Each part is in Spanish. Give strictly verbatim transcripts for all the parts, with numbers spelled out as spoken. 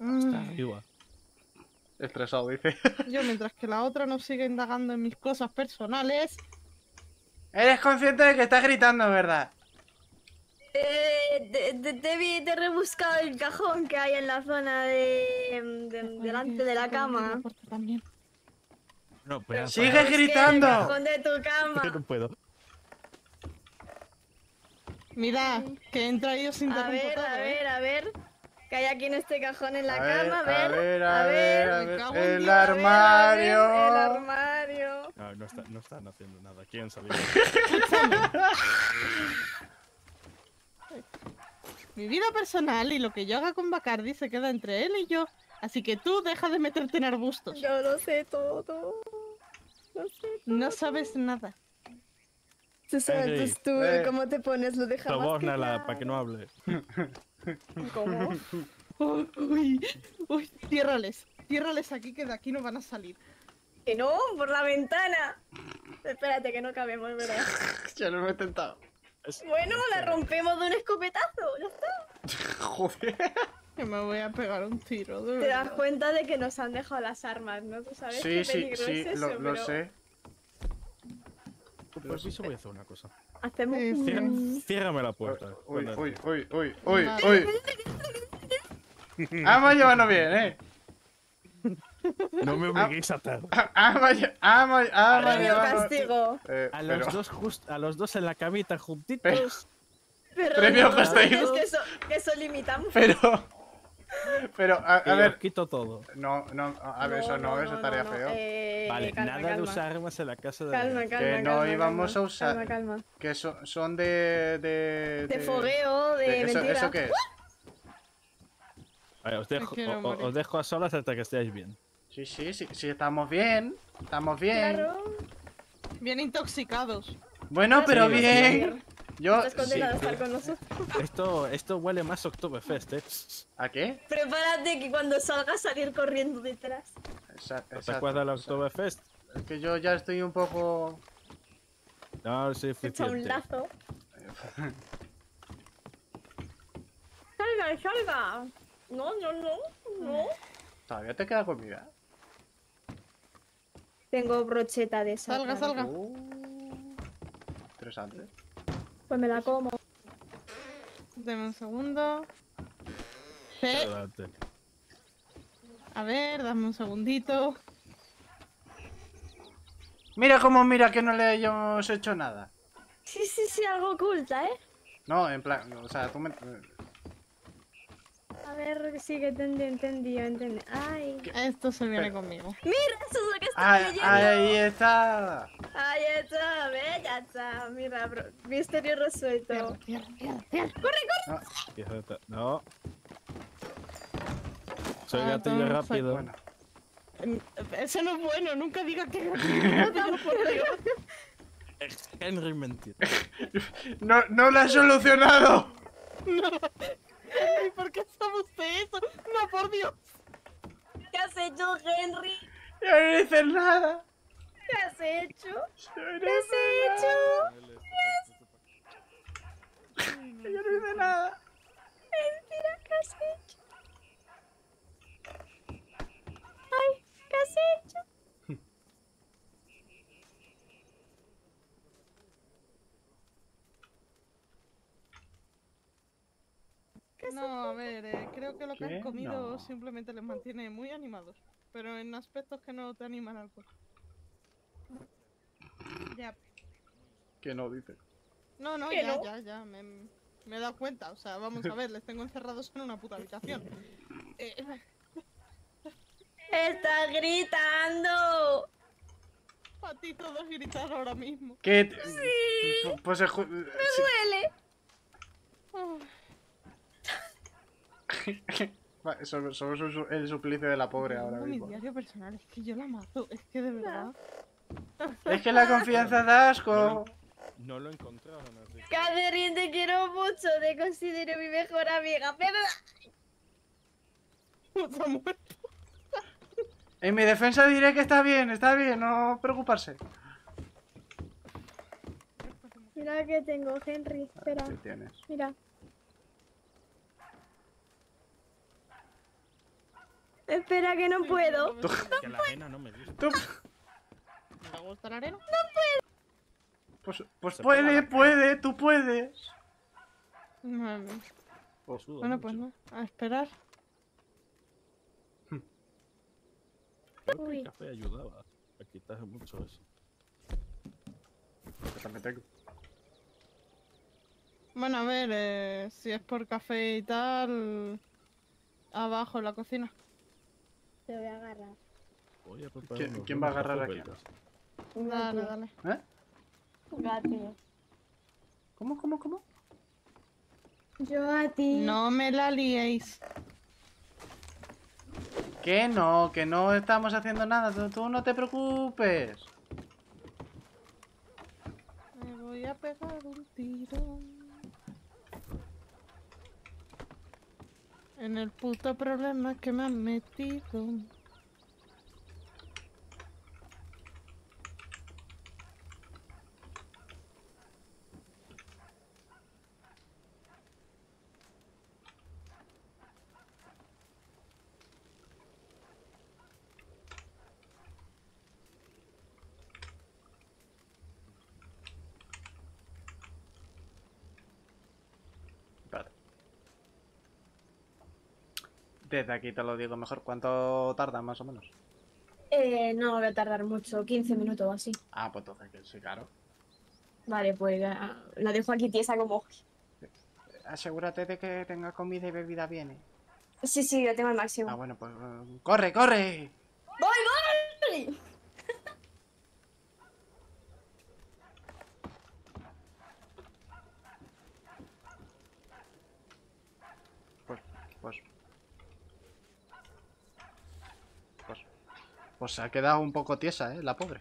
Está arriba. Estresado, dice. Yo, mientras que la otra no sigue indagando en mis cosas personales. Eres consciente de que estás gritando, ¿verdad? Eh, te, te, te vi, te he rebuscado el cajón que hay en la zona de, de- delante de la cama. También. No, pero ¡Sigue Busqué gritando! el cajón de tu cama. no puedo. Mira, que entra yo sin A ver, a ver, a ver. ¿Qué hay aquí en este cajón en la A ver, cama? A a ver, ver, a a ver, a me ver. cago en El Dios, a ver, a ver, armario. el armario. No, no, está, no están haciendo nada. Quieren salir. Mi vida personal y lo que yo haga con Bacardi se queda entre él y yo. Así que tú deja de meterte en arbustos. Yo lo sé todo. Lo sé todo. No sabes nada. Tú sabes, Henry, pues tú, eh. ¿cómo te pones? Lo dejas más Sobórnala para que no hable. ¿Cómo? Uy, uy, ciérrales. Ciérrales aquí que de aquí no van a salir. Que no, por la ventana. Espérate, que no cabemos, ¿verdad? Ya lo he intentado. Es- Bueno, la rompemos de un escopetazo, ya está. Joder. Que me voy a pegar un tiro, de Te das verdad. cuenta de que nos han dejado las armas, ¿no? Tú sabes Sí, qué sí, peligro sí, es eso, lo, lo pero sé. Por piso voy a hacer una cosa. hacemos Sí, sí. Cier- un... Ciérrame la puerta. Uy, cuando uy, entre. uy, uy, uy, Vale. uy. Vamos a llevarnos bien, ¿eh? No me obliguéis a atar. Vamos a lle- vamos a- vamos a Premio llevarnos- castigo. Eh, A los, pero- dos just- a los dos en la camita juntitos. Pero Premio no, castigo. Es que eso, que eso limitamos. Pero... Pero, a, y a os ver... quito todo. No, no, a ver, eso no, eso estaría no. feo. Eh, Vale, calma, nada calma. de usar armas en la casa de Calma, Adrián. calma, Que no calma, íbamos calma, a usar. Calma, calma. Que son, son de... De, De fogueo, de, de- ¿eso, mentira. ¿Eso qué es? Vale, os dejo, quiero o- morir. os dejo a solas hasta que estéis bien. Sí, sí, sí, sí, estamos bien. Estamos bien. Claro. Bien intoxicados. Bueno, pero Sí, bien. Yo... Estás condenado a sí. estar con nosotros. Esto, esto huele más a Oktoberfest, eh. ¿A qué? Prepárate que cuando salga a salir corriendo detrás. Esa- ¿No te exacto, acuerdas del exacto. Oktoberfest? Es que yo ya estoy un poco... No, soy Echa un eficiente. lazo. Salga, salga. No, no, no, no. Todavía te queda comida. Tengo brocheta de esa. Salga, claro. salga. Uh, interesante. Pues me la como. Deme un segundo. Sí. Adelante. A ver, dame un segundito. Mira cómo mira que no le hayamos hecho nada. Sí, sí, sí, algo oculta, ¿eh? No, en plan, o sea, tú me... A ver, sí que entendí, entendí, entendí. Ay. Esto se viene Pero- conmigo. Mira, eso es lo que estaba Ahí, leyendo. ahí está. Ahí está, ve, ya está. Mira, bro, misterio resuelto. Cierra, cierra, cierra. Fíjate, no. Soy Ah, gatillo entonces, rápido. Bueno, Em, Eso no es bueno, nunca diga que por Dios. Es Henry mentira. no, no lo he solucionado. Ay, ¿por qué hacemos de eso? No, por Dios. ¿Qué has hecho, Henry? Yo no hice nada. ¿Qué has hecho? Yo no ¿Qué has hice hecho? nada. Yo no hice nada. Mentira, ¿qué has hecho? Ay, ¿qué has hecho? No, a ver, eh, creo que lo que ¿Qué? han comido No. simplemente les mantiene muy animados. Pero en aspectos que no te animan al cuerpo. Ya. Que no dice. No, no, ¿Que ya, no? ya, ya. Me, me he dado cuenta. O sea, vamos a ver, les tengo encerrados en una puta habitación. Eh, ¡Está gritando! a ti todos gritar ahora mismo. ¿Qué? Sí. Pues el ju- sí. ¡Duele! Oh, Vale, somos, somos un su- el suplicio de la pobre ahora mi mismo. diario personal, es que yo la mato. Es que de verdad. Es que la confianza da asco. No lo encontraron así. Catherine, te quiero mucho, te considero mi mejor amiga, pero... Está muerto. En mi defensa diré que está bien, está bien, no preocuparse. Mira que tengo, Henry, espera, ¿Qué tienes? mira. Espera que no puedo. Que la arena no me gusta. Tú- ¿Me gusta la arena? Pues, pues Se pega puede, la cara. puede, tú puedes. Vale. Oh, sudo Bueno, mucho. pues no. A esperar. Creo que Uy. el café ayudaba a quitar mucho eso. Yo también tengo. Bueno, a ver, eh, si es por café y tal. Abajo en la cocina. Te voy a agarrar. Voy a preparar ¿Quién- unos quién va a buenos agarrar cafés aquí? belgas. Dale, dale. ¿Eh? Gati. ¿Cómo, cómo, cómo? Yo a ti. No me la liéis. Que no, que no estamos haciendo nada. Tú, tú no te preocupes. Me voy a pegar un tiro. En el puto problema que me han metido. Espérate. Desde aquí te lo digo mejor. ¿Cuánto tarda más o menos? Eh, no voy a tardar mucho, quince minutos o así. Ah, pues entonces que sí, claro. Vale, pues ya, la dejo aquí tiesa como... Asegúrate de que tenga comida y bebida bien. ¿eh? Sí, sí, yo tengo el máximo. Ah, bueno, pues eh, corre, corre. ¡Voy, voy! Pues, pues, pues, pues se ha quedado un poco tiesa, ¿eh? La pobre.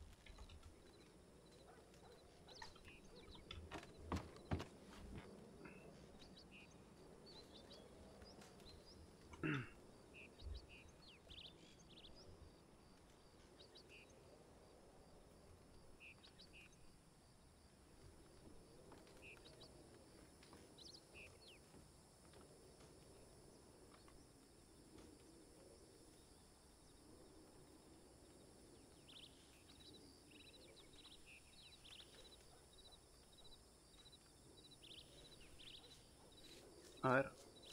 A ver.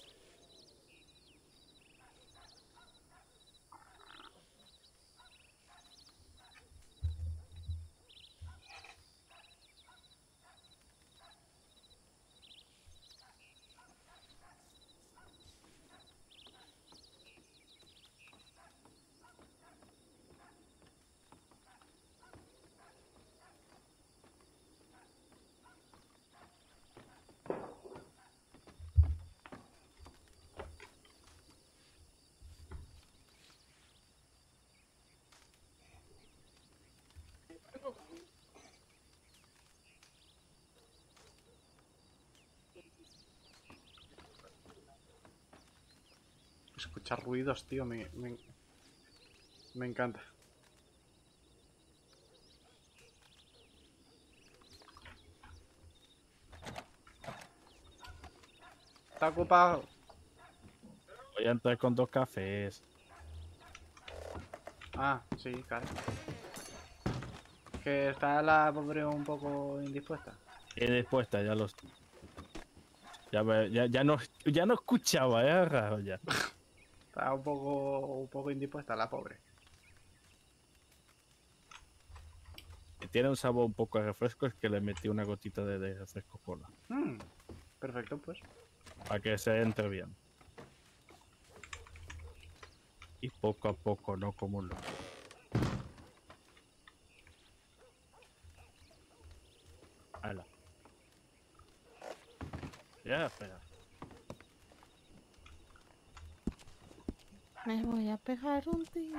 Escuchar ruidos, tío, me, me, me encanta. Está ocupado. Voy a entrar con dos cafés. Ah, sí, claro. Que está la pobre un poco indispuesta. Y dispuesta, ya los. Ya, ve- ya, ya, no, ya no escuchaba, es raro ya. Está un poco, un poco indispuesta la pobre. Y tiene un sabor un poco a refresco, es que le metí una gotita de, de refresco cola. Mm, perfecto, pues. Para que se entre bien. Y poco a poco, no como un loco. Hala. Ya, espera. Me voy a pegar un tiro.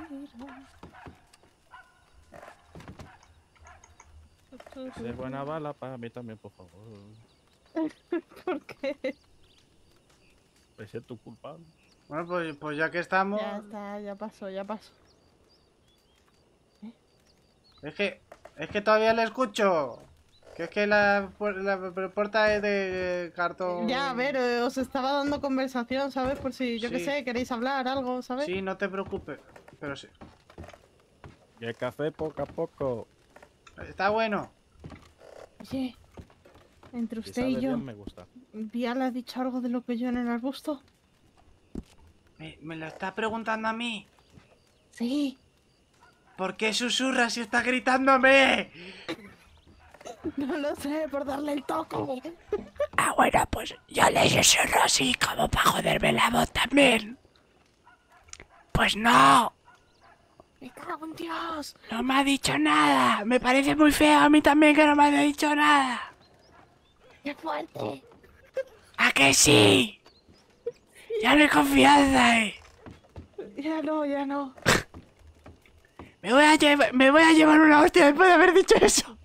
Si es buena bala para mí también, por favor. ¿Por qué? Me siento culpable. Bueno, pues, pues ya que estamos... Ya está, ya pasó, ya pasó. Es que... Es que todavía le escucho. Que es que la, pu- la puerta es de cartón. Ya, a ver, eh, os estaba dando conversación, ¿sabes? Por si, yo qué Sí. sé, queréis hablar, algo, ¿sabes? Sí, no te preocupes. Pero sí. Y el café poco a poco. Está bueno. Oye, entre Si usted sabe y yo, bien, me gusta. ¿Vía le ha dicho algo de lo que yo en el arbusto? Me, me lo está preguntando a mí. Sí. ¿Por qué susurras y estás gritándome? No lo sé, por darle el toque. Ah, bueno, pues yo le susurro así como para joderme la voz también. Pues no, ¡Me cago en Dios! no me ha dicho nada. Me parece muy feo a mí también que no me haya dicho nada. ¡Qué fuerte! ¿A que sí? Ya no hay confianza, eh. Ya no, ya no. Me voy a, llevar, me voy a llevar una hostia después de haber dicho eso.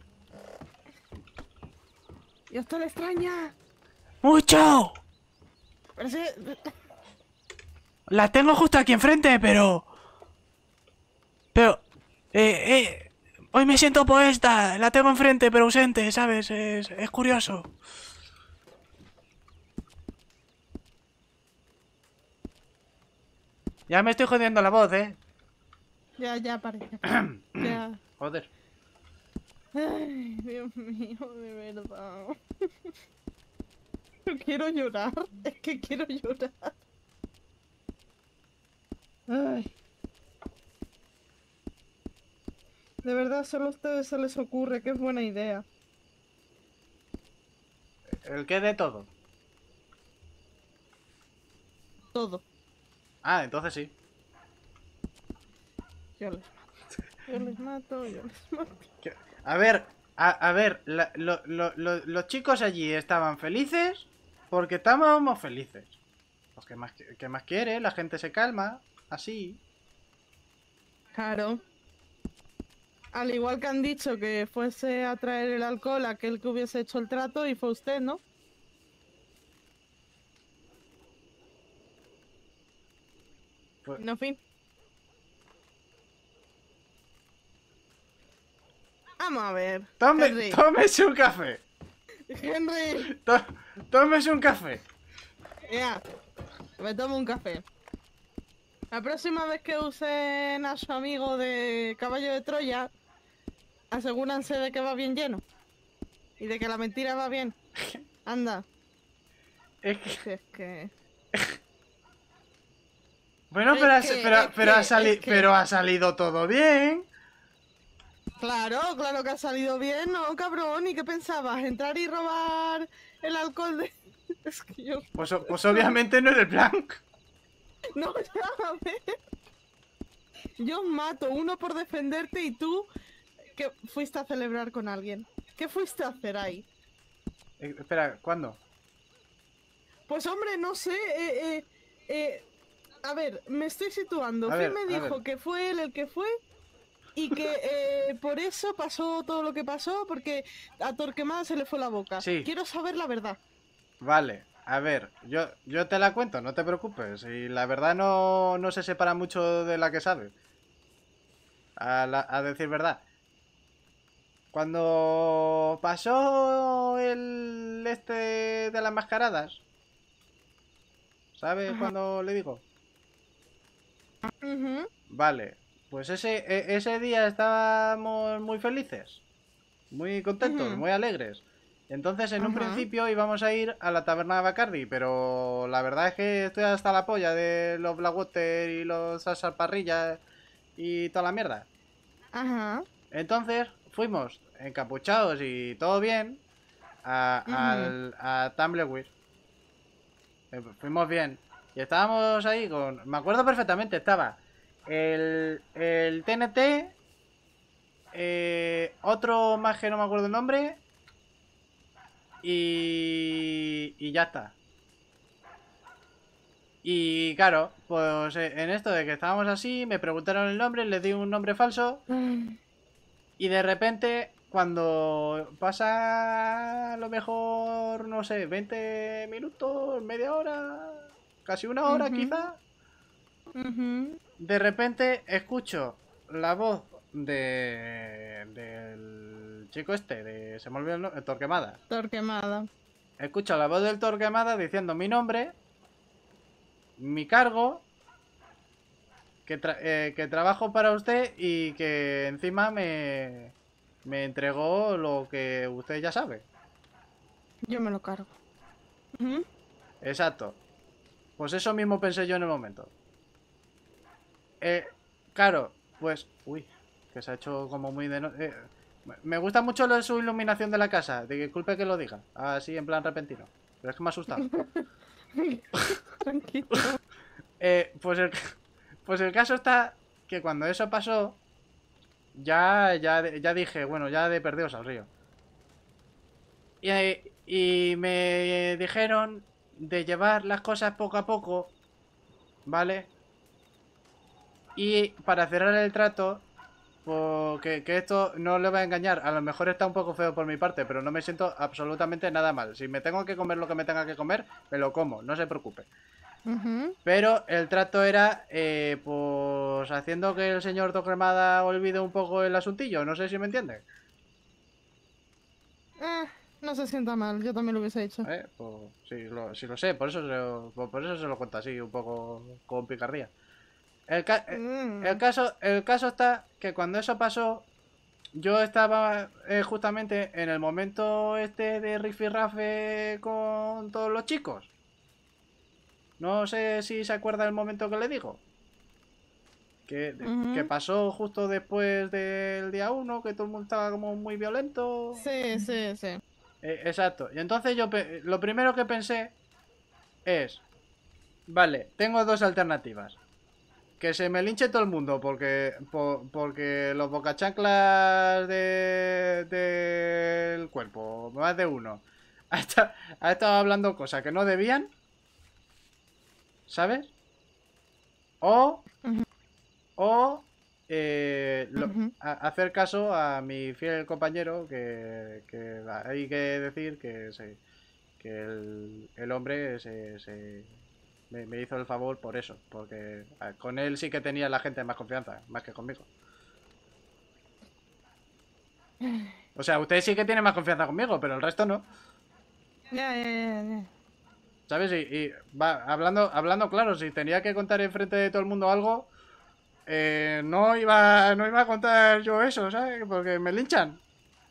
¿Y esto le extraña? ¡Mucho! Pero sí... La tengo justo aquí enfrente, pero... Pero... Eh, eh... Hoy me siento poeta. La tengo enfrente, pero ausente, ¿sabes? Es, es curioso. Ya me estoy jodiendo la voz, ¿eh? Ya, ya parece. Ya. Joder. Ay, Dios mío, de verdad. No quiero llorar. Es que quiero llorar. Ay. De verdad, solo a ustedes se les ocurre que es buena idea. ¿El qué de todo? Todo. Ah, entonces sí. Yo les mato. Yo les mato, yo les mato. Que- A ver, a, a ver, la- lo- lo- lo- los chicos allí estaban felices porque estábamos felices. Pues ¿qué más, qué más quiere? La gente se calma, así. Claro. Al igual que han dicho que fuese a traer el alcohol a aquel que hubiese hecho el trato y fue usted, ¿no? Pues- No, fin. Vamos a ver. Tome, Henry. tómese un café. Henry. To- tómese un café. Ya. Me tomo un café. La próxima vez que usen a su amigo de caballo de Troya, asegúrense de que va bien lleno. Y de que la mentira va bien. Anda. Es que... Si es que... Bueno, Es pero, ha- que- pero, es pero, ha que- sali- es que- pero ha salido todo bien. Claro, claro que ha salido bien, ¿no, cabrón? ¿Y qué pensabas? ¿Entrar y robar el alcohol de...? Es que yo... Pues, o- pues obviamente no era el plan. No, ya, a ver. Yo os mato, uno por defenderte y tú que fuiste a celebrar con alguien. ¿Qué fuiste a hacer ahí? Eh, espera, ¿cuándo? Pues hombre, no sé, eh, eh, eh, a ver, me estoy situando. A Phil ver, me a dijo ver. que fue él el que fue y que eh, por eso pasó todo lo que pasó, porque a Torquemada se le fue la boca. Sí. Quiero saber la verdad. Vale, a ver, yo, yo te la cuento, no te preocupes. Y la verdad no, no se separa mucho de la que sabe. A, la- a decir verdad. Cuando pasó el este de las mascaradas, ¿sabes Ajá. cuando le digo? Ujú. Vale, pues ese, e- ese día estábamos muy felices, muy contentos, Ujú. muy alegres. Entonces, en un Ajá. principio íbamos a ir a la taberna de Bacardi, pero la verdad es que estoy hasta la polla de los Blackwater y los salparrillas y toda la mierda. Ajá. Entonces, fuimos encapuchados y todo bien a, Ujú. al, a Tumbleweed. Eh, Fuimos bien. Y estábamos ahí con... Me acuerdo perfectamente, estaba el, el T N T, eh, otro más que no me acuerdo el nombre, y, y ya está. Y claro, pues eh, en esto de que estábamos así, me preguntaron el nombre, les di un nombre falso. Ay. Y de repente, cuando pasa a lo mejor, no sé, veinte minutos, media hora, casi una hora Ujú. quizá, Ujú. de repente escucho la voz de del el chico este, de, se me olvidó el nombre, Torquemada. Torquemada. Escucho la voz del Torquemada diciendo mi nombre, mi cargo, que, tra eh, que trabajo para usted y que encima me, me entregó lo que usted ya sabe. Yo me lo cargo. Ujú. Exacto. Pues eso mismo pensé yo en el momento. Eh, claro, pues... Uy, que se ha hecho como muy de... No eh, me gusta mucho lo de su iluminación de la casa. Disculpe que lo diga. Así en plan repentino. Pero es que me ha asustado. Tranquilo. Eh, pues, el, pues el caso está que cuando eso pasó, ya, ya, ya dije, bueno, ya de perdidos al río. Y, y me dijeron de llevar las cosas poco a poco, ¿vale? Y para cerrar el trato, porque que esto no le va a engañar, a lo mejor está un poco feo por mi parte, pero no me siento absolutamente nada mal. Si me tengo que comer lo que me tenga que comer, me lo como, no se preocupe. Ujú. Pero el trato era, eh, pues, haciendo que el señor Torquemada olvide un poco el asuntillo. No sé si me entiende. Eh, no se sienta mal, yo también lo hubiese hecho. ¿Eh? Pues, sí, lo, sí lo sé, por eso, se lo, por por eso se lo cuento así, un poco con picardía. El, ca eh, Mm. el, caso, el caso está que cuando eso pasó, yo estaba eh, justamente en el momento este de rifirrafe con todos los chicos. No sé si se acuerda del momento que le digo. Que, Ujú. que pasó justo después del día uno, que todo el mundo estaba como muy violento. Sí, sí, sí. Eh, exacto. Y entonces yo pe- lo primero que pensé es, vale, tengo dos alternativas. Que se me linche todo el mundo porque por- porque los bocachanclas de, del cuerpo, más de uno, ha estado, ha estado hablando cosas que no debían, ¿sabes? O Ujú. O eh, lo- Ujú. a- hacer caso a mi fiel compañero, que, que hay que decir que, se- que el, el hombre se, se- me, me hizo el favor por eso, porque a- con él sí que tenía la gente más confianza, más que conmigo. O sea, usted sí que tiene más confianza conmigo, pero el resto no, Ya, ya, ya, ya. ¿sabes? Y, y va, hablando, hablando claro, si tenía que contar enfrente de todo el mundo algo, eh, no iba, no iba a contar yo eso, ¿sabes? Porque me linchan.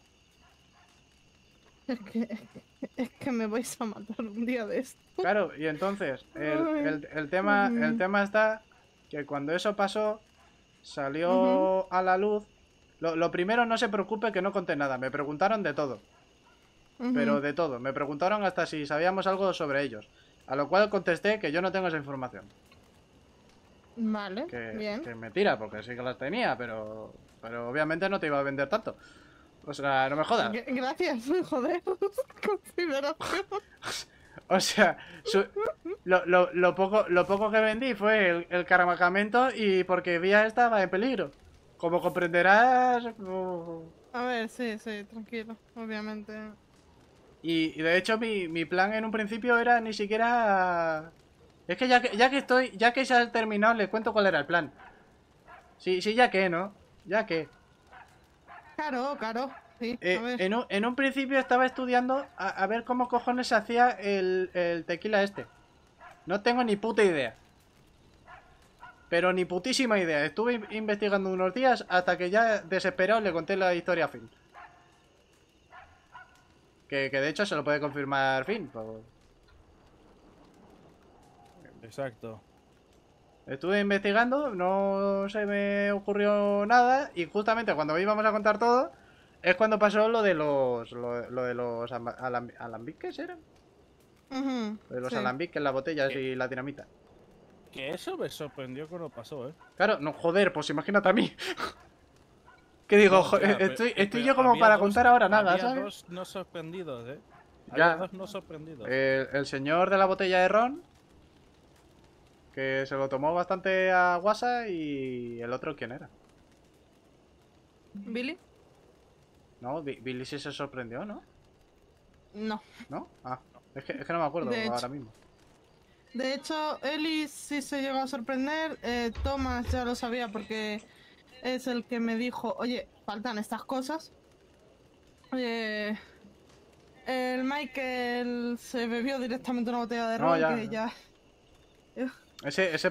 Es que, es que me vais a matar un día de esto. Claro, y entonces, el, Ay. el- el tema, el Ujú. tema está que cuando eso pasó, salió Ujú. a la luz. Lo, lo primero, no se preocupe que no conté nada. Me preguntaron de todo, pero Ujú. de todo. Me preguntaron hasta si sabíamos algo sobre ellos. A lo cual contesté que yo no tengo esa información. Vale, Que, bien. que mentira, porque sí que las tenía, pero, pero obviamente no te iba a vender tanto. O sea, no me jodas. G- Gracias, joder. Consideración. O sea, su- lo, lo- lo poco, lo poco que vendí fue el, el cargamento y porque Vía estaba en peligro. Como comprenderás. uh, A ver, sí, sí, tranquilo, obviamente. Y, y de hecho mi, mi plan en un principio era ni siquiera... Es que ya que, ya que estoy, ya que se ha terminado, le cuento cuál era el plan. Sí, sí, ya que, ¿no? Ya que. Claro, claro, sí, Eh, a ver. en, un, en un principio estaba estudiando a, a ver cómo cojones se hacía el, el tequila este. No tengo ni puta idea. Pero ni putísima idea. Estuve in- investigando unos días hasta que ya desesperado le conté la historia a Finn. Que, que de hecho se lo puede confirmar Finn. Pues, Exacto. estuve investigando, no se me ocurrió nada. Y justamente cuando íbamos a contar todo, es cuando pasó lo de los. Lo, lo de los ama- alam- alambiques, ¿eran? Ujú, Lo de los sí. alambiques, las botellas Eh. y la dinamita. Que eso me sorprendió cuando pasó, ¿eh? Claro, no, joder, pues imagínate a mí. Que digo, No, jo- ya, pero- estoy, eh, estoy pero yo como había para dos- contar ahora nada, había ¿sabes? dos no sorprendidos, ¿eh? Ya. Había dos no sorprendidos. El, el señor de la botella de ron, que se lo tomó bastante a guasa, y el otro, ¿quién era? ¿Billy? No, Bi- Billy sí se sorprendió, ¿no? No. ¿No? Ah, es que, es que no me acuerdo De hecho. ahora mismo. De hecho, Ellie sí se llegó a sorprender. eh, Thomas ya lo sabía porque es el que me dijo, oye, faltan estas cosas. Eh, el Michael se bebió directamente una botella de No, ron ya. que ya... Ese, ese